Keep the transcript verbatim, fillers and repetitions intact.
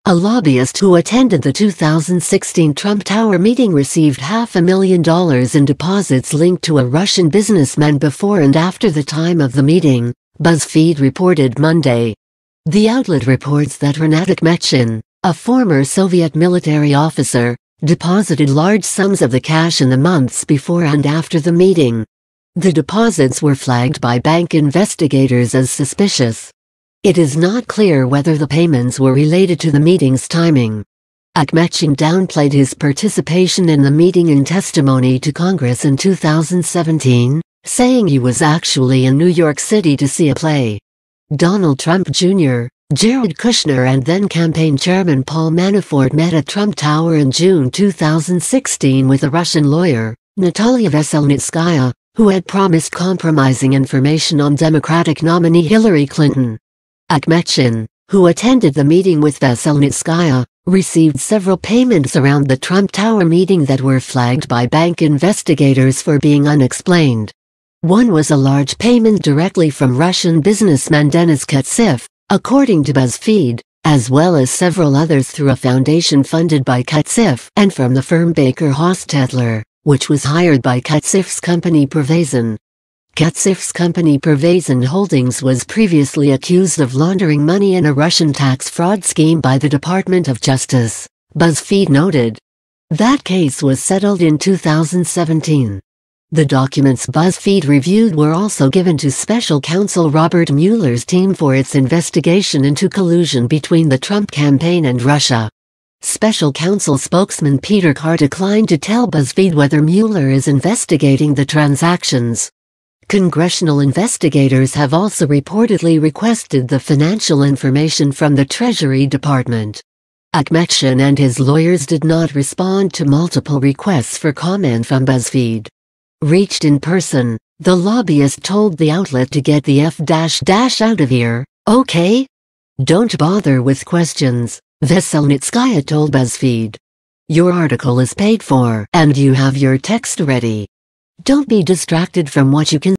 A lobbyist who attended the two thousand sixteen Trump Tower meeting received half a million dollars in deposits linked to a Russian businessman before and after the time of the meeting, BuzzFeed reported Monday. The outlet reports that Renat Akhmetshin, a former Soviet military officer, deposited large sums of the cash in the months before and after the meeting. The deposits were flagged by bank investigators as suspicious. It is not clear whether the payments were related to the meeting's timing. Akhmetshin downplayed his participation in the meeting in testimony to Congress in two thousand seventeen, saying he was actually in New York City to see a play. Donald Trump Junior, Jared Kushner and then-campaign chairman Paul Manafort met at Trump Tower in June two thousand sixteen with a Russian lawyer, Natalia Veselnitskaya, who had promised compromising information on Democratic nominee Hillary Clinton. Akhmetshin, who attended the meeting with Veselnitskaya, received several payments around the Trump Tower meeting that were flagged by bank investigators for being unexplained. One was a large payment directly from Russian businessman Denis Katsev, according to BuzzFeed, as well as several others through a foundation funded by Katsev and from the firm Baker Hostetler, which was hired by Katsev's company Pervazon. Katsev's company Pervazon Holdings was previously accused of laundering money in a Russian tax fraud scheme by the Department of Justice, BuzzFeed noted. That case was settled in two thousand seventeen. The documents BuzzFeed reviewed were also given to special counsel Robert Mueller's team for its investigation into collusion between the Trump campaign and Russia. Special counsel spokesman Peter Carr declined to tell BuzzFeed whether Mueller is investigating the transactions. Congressional investigators have also reportedly requested the financial information from the Treasury Department. Akhmetshin and his lawyers did not respond to multiple requests for comment from BuzzFeed. Reached in person, the lobbyist told the outlet to get the F dash dash out of here, okay? Don't bother with questions, Veselnitskaya told BuzzFeed. Your article is paid for, and you have your text ready. Don't be distracted from what you can